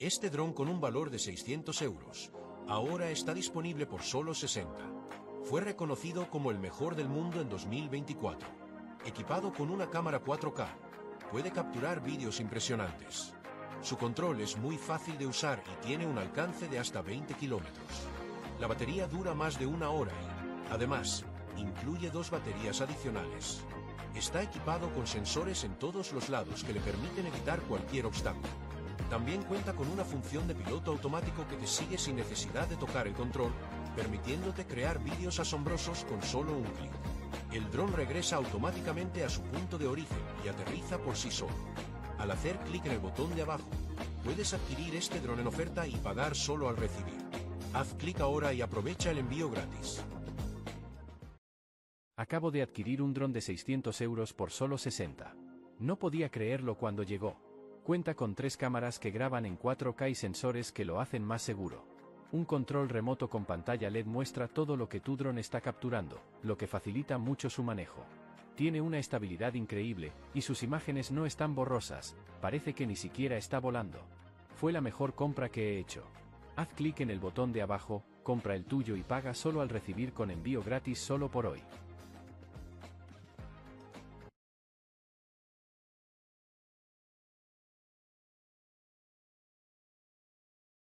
Este dron con un valor de 600 euros, ahora está disponible por solo 60. Fue reconocido como el mejor del mundo en 2024. Equipado con una cámara 4K, puede capturar vídeos impresionantes. Su control es muy fácil de usar y tiene un alcance de hasta 20 kilómetros. La batería dura más de una hora y, además, incluye 2 baterías adicionales. Está equipado con sensores en todos los lados que le permiten evitar cualquier obstáculo. También cuenta con una función de piloto automático que te sigue sin necesidad de tocar el control, permitiéndote crear vídeos asombrosos con solo un clic. El dron regresa automáticamente a su punto de origen y aterriza por sí solo. Al hacer clic en el botón de abajo, puedes adquirir este dron en oferta y pagar solo al recibir. Haz clic ahora y aprovecha el envío gratis. Acabo de adquirir un dron de 600 euros por solo 60. No podía creerlo cuando llegó. Cuenta con 3 cámaras que graban en 4K y sensores que lo hacen más seguro. Un control remoto con pantalla LED muestra todo lo que tu dron está capturando, lo que facilita mucho su manejo. Tiene una estabilidad increíble, y sus imágenes no están borrosas, parece que ni siquiera está volando. Fue la mejor compra que he hecho. Haz clic en el botón de abajo, compra el tuyo y paga solo al recibir con envío gratis solo por hoy.